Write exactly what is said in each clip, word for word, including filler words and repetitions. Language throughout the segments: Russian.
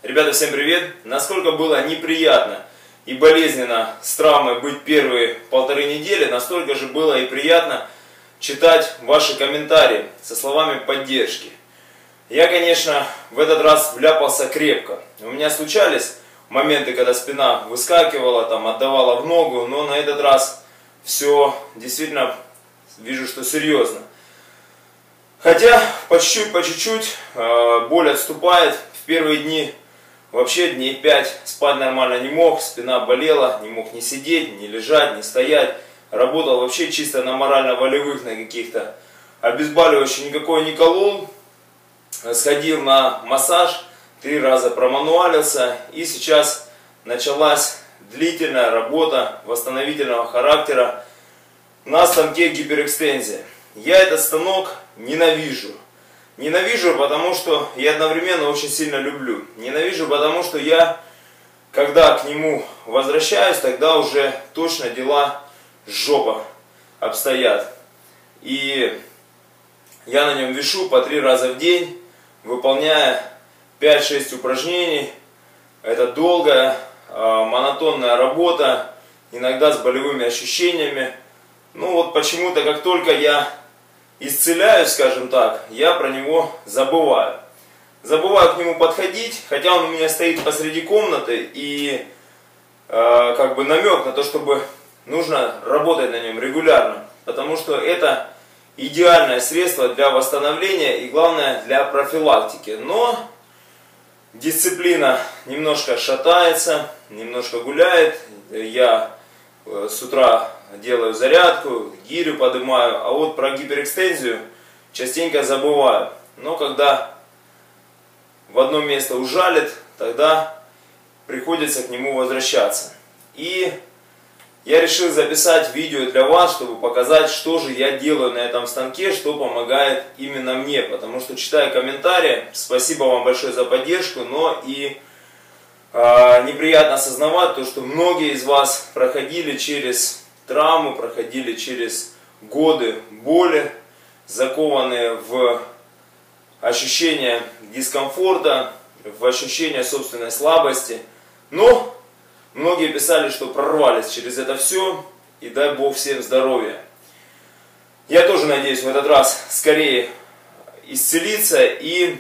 Ребята, всем привет! Насколько было неприятно и болезненно с травмой быть первые полторы недели, настолько же было и приятно читать ваши комментарии со словами поддержки. Я, конечно, в этот раз вляпался крепко. У меня случались моменты, когда спина выскакивала, там, отдавала в ногу, но на этот раз все действительно вижу, что серьезно. Хотя по чуть-чуть, по чуть-чуть э, боль отступает. В первые дни вообще дней пять спать нормально не мог, спина болела, не мог ни сидеть, ни лежать, ни стоять. Работал вообще чисто на морально-волевых, на каких-то. Обезболивающих никакой не колол. Сходил на массаж, три раза промануалился. И сейчас началась длительная работа восстановительного характера на станке гиперэкстензия. Я этот станок ненавижу. Ненавижу, потому что я одновременно очень сильно люблю. Ненавижу, потому что я, когда к нему возвращаюсь, тогда уже точно дела жопа обстоят. И я на нем вешу по три раза в день, выполняя пять-шесть упражнений. Это долгая, монотонная работа, иногда с болевыми ощущениями. Ну вот почему-то, как только я исцеляюсь, скажем так, я про него забываю. Забываю к нему подходить, хотя он у меня стоит посреди комнаты, и э, как бы намек на то, чтобы нужно работать на нем регулярно, потому что это идеальное средство для восстановления и, главное, для профилактики. Но дисциплина немножко шатается, немножко гуляет. Я э, с утра делаю зарядку, гирю поднимаю, а вот про гиперэкстензию частенько забываю. Но когда в одно место ужалит, тогда приходится к нему возвращаться. И я решил записать видео для вас, чтобы показать, что же я делаю на этом станке, что помогает именно мне. Потому что, читая комментарии, спасибо вам большое за поддержку, но и э, неприятно осознавать то, что многие из вас проходили через травму, проходили через годы боли, закованные в ощущение дискомфорта, в ощущение собственной слабости. Но многие писали, что прорвались через это все, и дай Бог всем здоровья. Я тоже надеюсь в этот раз скорее исцелиться и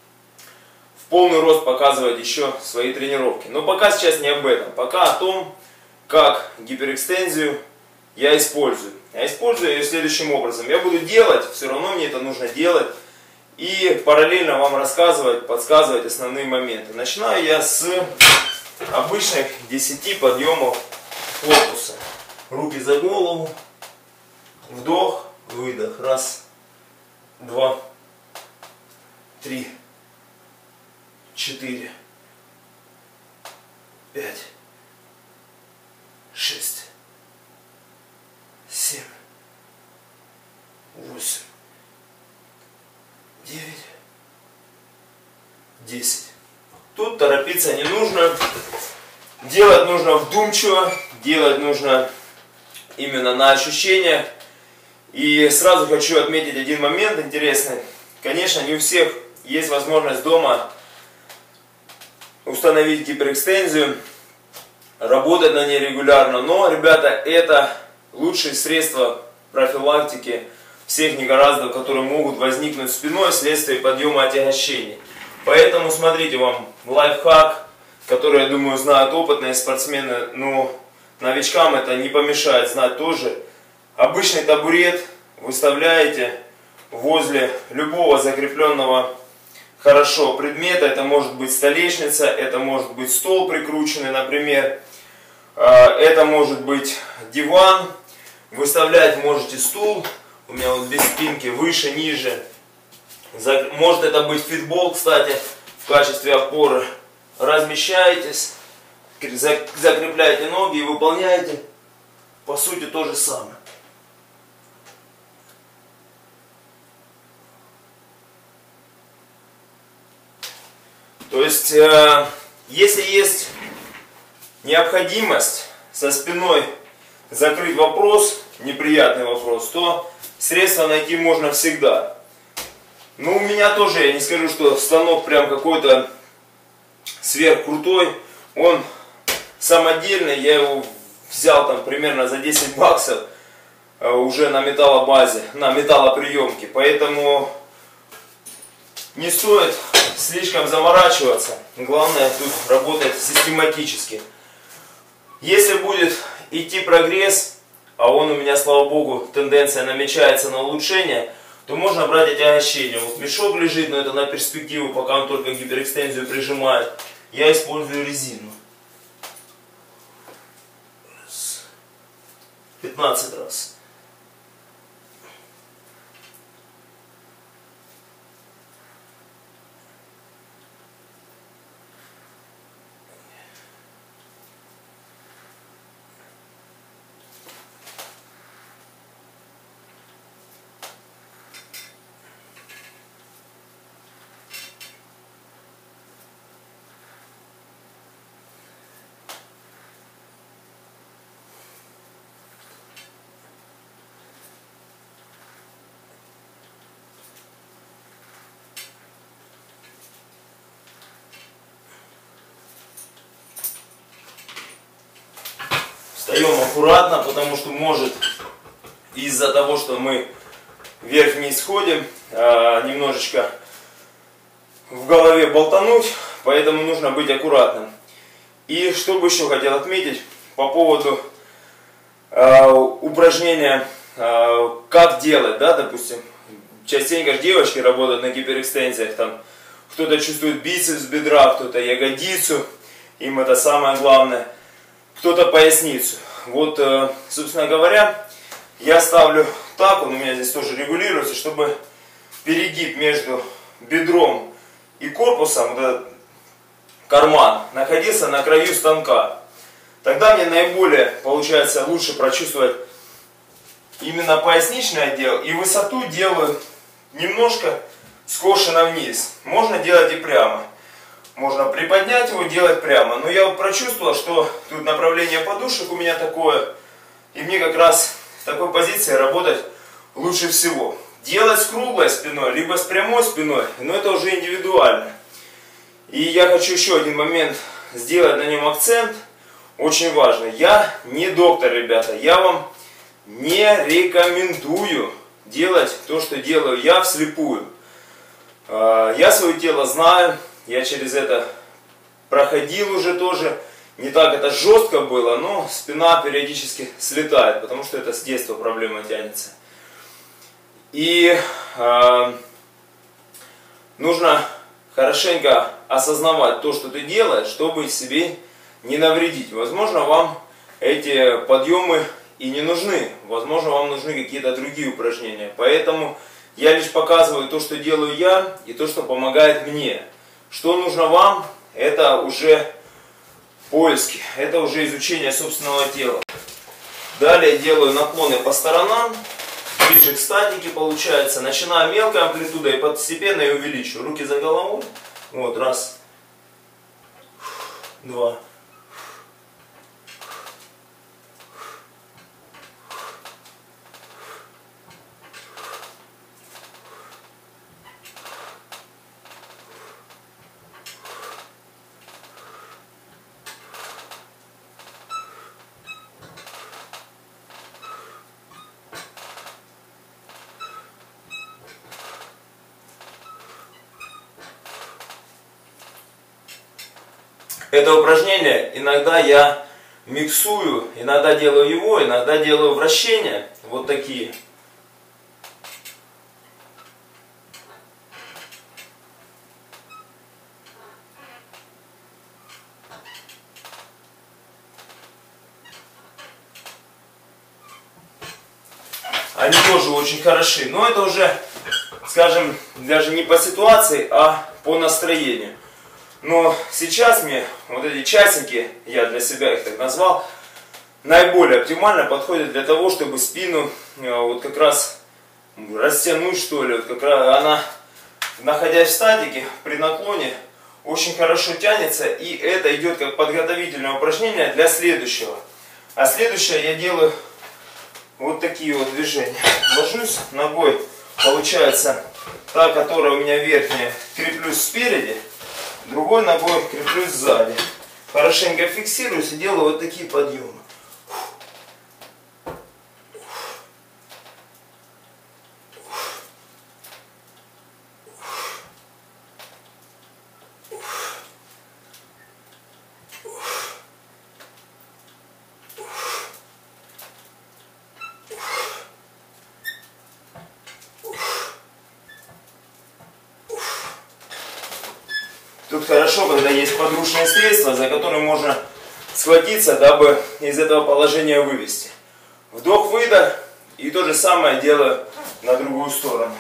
в полный рост показывать еще свои тренировки. Но пока сейчас не об этом, пока о том, как гиперэкстензию я использую. Я использую ее следующим образом. Я буду делать, все равно мне это нужно делать. И параллельно вам рассказывать, подсказывать основные моменты. Начинаю я с обычных десяти подъемов корпуса. Руки за голову. Вдох, выдох. Раз, два, три, четыре, пять, шесть, семь, восемь, девять, десять. Тут торопиться не нужно. Делать нужно вдумчиво, делать нужно именно на ощущениях. И сразу хочу отметить один момент интересный. Конечно, не у всех есть возможность дома установить гиперэкстензию, работать на ней регулярно. Но, ребята, это лучшие средства профилактики всех негораздов, которые могут возникнуть спиной вследствие подъема отягощений. Поэтому смотрите, вам лайфхак, который, я думаю, знают опытные спортсмены, но новичкам это не помешает знать тоже. Обычный табурет выставляете возле любого закрепленного хорошо предмета. Это может быть столешница, это может быть стол прикрученный, например. Это может быть диван. Выставлять можете стул. У меня вот без спинки, выше, ниже. Может это быть фитбол, кстати, в качестве опоры. Размещаетесь, закрепляете ноги и выполняете по сути то же самое. То есть, э, если есть необходимость со спиной закрыть вопрос, неприятный вопрос, то средства найти можно всегда. Ну, у меня тоже, я не скажу, что станок прям какой-то сверхкрутой. Он самодельный, я его взял там примерно за десять баксов уже на металлобазе, на металлоприемке. Поэтому не стоит слишком заморачиваться. Главное тут работать систематически. Если будет идти прогресс, а он у меня, слава богу, тенденция намечается на улучшение, то можно брать отягощение. Вот мешок лежит, но это на перспективу, пока он только гиперэкстензию прижимает. Я использую резину. пятнадцать раз. Встаем аккуратно, потому что может из-за того, что мы вверх-вниз ходим, немножечко в голове болтануть, поэтому нужно быть аккуратным. И что бы еще хотел отметить по поводу упражнения, как делать, да, допустим, частенько же девочки работают на гиперэкстензиях, там кто-то чувствует бицепс бедра, кто-то ягодицу, им это самое главное. Кто-то поясницу. Вот, собственно говоря, я ставлю так, он у меня здесь тоже регулируется, чтобы перегиб между бедром и корпусом, вот этот карман, находился на краю станка. Тогда мне наиболее получается лучше прочувствовать именно поясничный отдел, и высоту делаю немножко скошенно вниз. Можно делать и прямо. Можно приподнять его, делать прямо. Но я вот прочувствовал, что тут направление подушек у меня такое. И мне как раз в такой позиции работать лучше всего. Делать с круглой спиной, либо с прямой спиной, но это уже индивидуально. И я хочу еще один момент сделать на нем акцент. Очень важно. Я не доктор, ребята. Я вам не рекомендую делать то, что делаю я вслепую. Я свое тело знаю. Я через это проходил уже тоже. Не так это жестко было, но спина периодически слетает, потому что это с детства проблема тянется. И э, нужно хорошенько осознавать то, что ты делаешь, чтобы себе не навредить. Возможно, вам эти подъемы и не нужны. Возможно, вам нужны какие-то другие упражнения. Поэтому я лишь показываю то, что делаю я, и то, что помогает мне. Что нужно вам, это уже поиски, это уже изучение собственного тела. Далее делаю наклоны по сторонам, ближе к статике получается. Начинаю мелкой амплитудой и постепенно ее увеличиваю. Руки за головой. Вот, раз, два. Это упражнение иногда я миксую, иногда делаю его, иногда делаю вращения, вот такие. Они тоже очень хороши, но это уже, скажем, даже не по ситуации, а по настроению. Но сейчас мне вот эти часики, я для себя их так назвал, наиболее оптимально подходят для того, чтобы спину вот как раз растянуть, что ли. Вот как раз она, находясь в статике, при наклоне, очень хорошо тянется. И это идет как подготовительное упражнение для следующего. А следующее я делаю вот такие вот движения. Ложусь ногой, получается, та, которая у меня верхняя, креплюсь спереди. Другой ногой креплюсь сзади. Хорошенько фиксируюсь и делаю вот такие подъемы. Тут хорошо, когда есть подручные средства, за которые можно схватиться, дабы из этого положения вывести. Вдох-выдох, и то же самое делаю на другую сторону.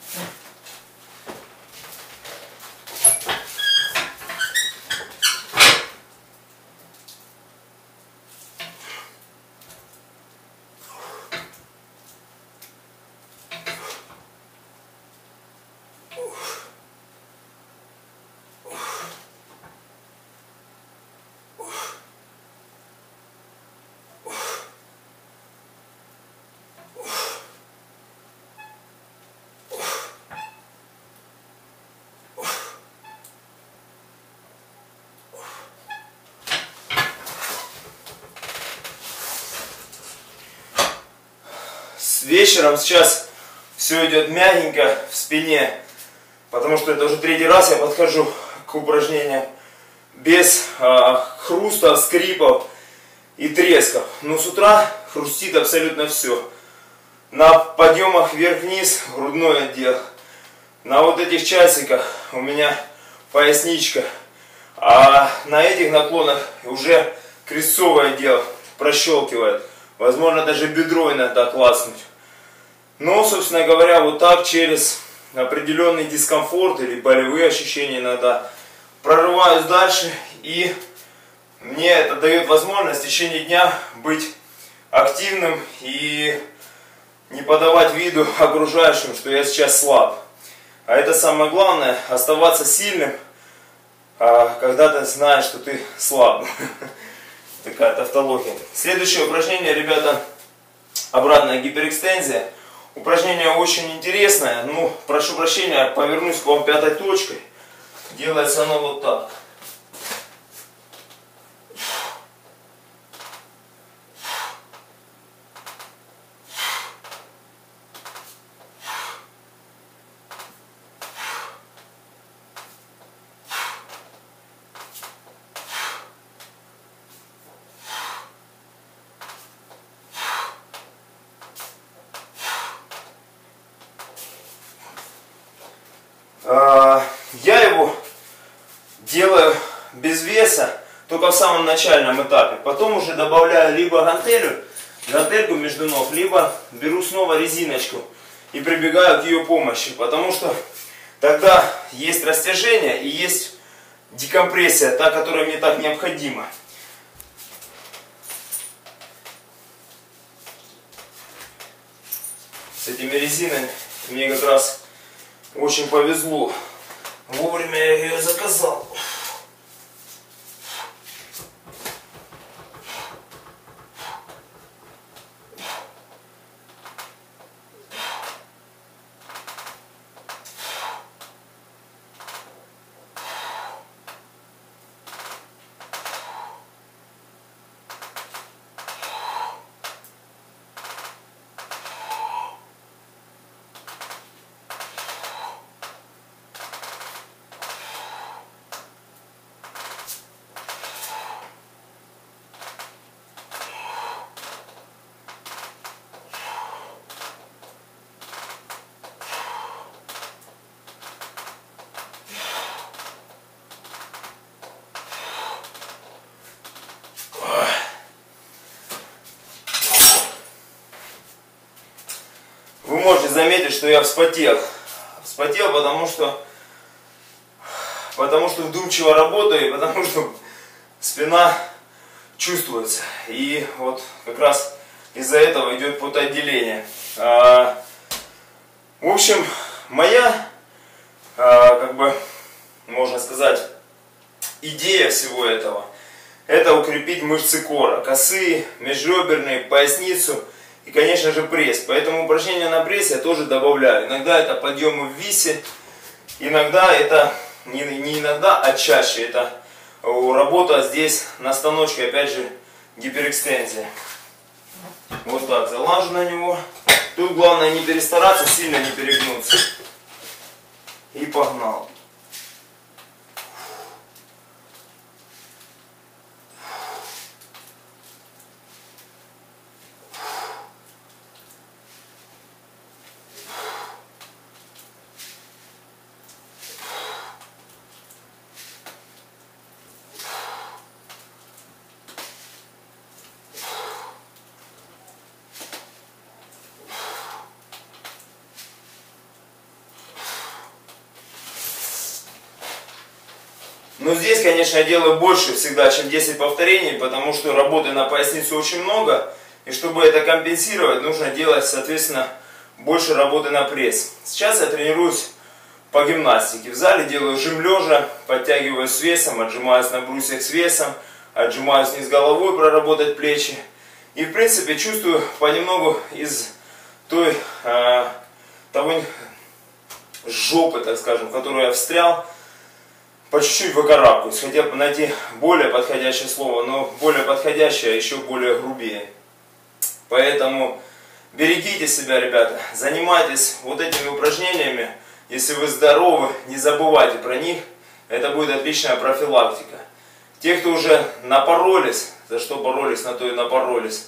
Вечером сейчас все идет мягенько в спине, потому что это уже третий раз я подхожу к упражнениям без э, хрустов, скрипов и тресков. Но с утра хрустит абсолютно все. На подъемах вверх-вниз грудной отдел. На вот этих часиках у меня поясничка. А на этих наклонах уже крестцовый отдел прощелкивает. Возможно, даже бедро иногда класснуть. Но, собственно говоря, вот так через определенный дискомфорт или болевые ощущения иногда прорываюсь дальше. И мне это дает возможность в течение дня быть активным и не подавать виду окружающим, что я сейчас слаб. А это самое главное, оставаться сильным, когда ты знаешь, что ты слаб. Такая тавтология. Следующее упражнение, ребята, обратная гиперэкстензия. Упражнение очень интересное. Ну, прошу прощения, повернусь к вам пятой точкой. Делается оно вот так. Я его делаю без веса, только в самом начальном этапе. Потом уже добавляю либо гантелю, гантельку между ног, либо беру снова резиночку и прибегаю к ее помощи. Потому что тогда есть растяжение и есть декомпрессия, та, которая мне так необходима. С этими резинами мне как раз очень повезло. Вовремя я ее заказал. Вы можете заметить, что я вспотел. Вспотел, потому что, потому что вдумчиво работаю, и потому что спина чувствуется. И вот как раз из-за этого идет потоотделение. А, в общем, моя, а, как бы, можно сказать, идея всего этого — это укрепить мышцы кора, косые, межреберные, поясницу и, конечно же, пресс. Поэтому упражнения на пресс я тоже добавляю. Иногда это подъемы в висе, иногда это не, не иногда, а чаще. Это работа здесь на станочке, опять же, гиперэкстензия. Вот так, залажу на него. Тут главное не перестараться, сильно не перегнуться. И погнал. Но здесь, конечно, я делаю больше всегда, чем десять повторений, потому что работы на поясницу очень много. И чтобы это компенсировать, нужно делать, соответственно, больше работы на пресс. Сейчас я тренируюсь по гимнастике. В зале делаю жим лежа, подтягиваюсь с весом, отжимаюсь на брусьях с весом, отжимаюсь вниз головой, проработать плечи. И, в принципе, чувствую понемногу из той, э, того жопы, так скажем, в которую я встрял, по чуть-чуть выкарабкаюсь, хотя бы найти более подходящее слово, но более подходящее, еще более грубее. Поэтому берегите себя, ребята, занимайтесь вот этими упражнениями. Если вы здоровы, не забывайте про них, это будет отличная профилактика. Те, кто уже напоролись, за что боролись, на то и напоролись,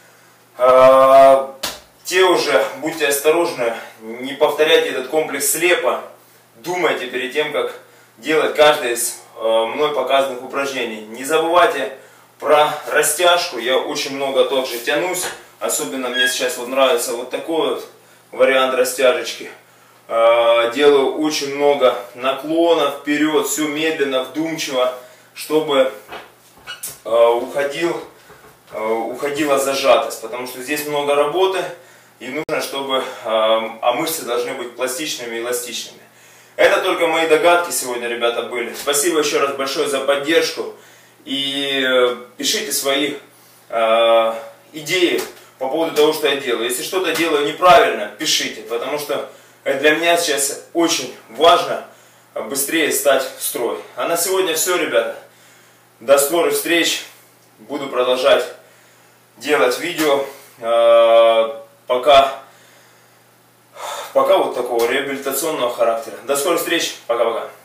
те уже, будьте осторожны, не повторяйте этот комплекс слепо, думайте перед тем, как делать каждое из э, мной показанных упражнений. Не забывайте про растяжку. Я очень много также тянусь. Особенно мне сейчас вот нравится вот такой вот вариант растяжечки. Э, делаю очень много наклонов вперед, все медленно, вдумчиво, чтобы э, уходил, э, уходила зажатость. Потому что здесь много работы и нужно, чтобы э, а мышцы должны быть пластичными и эластичными. Это только мои догадки сегодня, ребята, были. Спасибо еще раз большое за поддержку. И пишите свои э, идеи по поводу того, что я делаю. Если что-то делаю неправильно, пишите. Потому что для меня сейчас очень важно быстрее стать в строй. А на сегодня все, ребята. До скорых встреч. Буду продолжать делать видео. Э, пока... Пока вот такого реабилитационного характера. До скорых встреч. Пока-пока.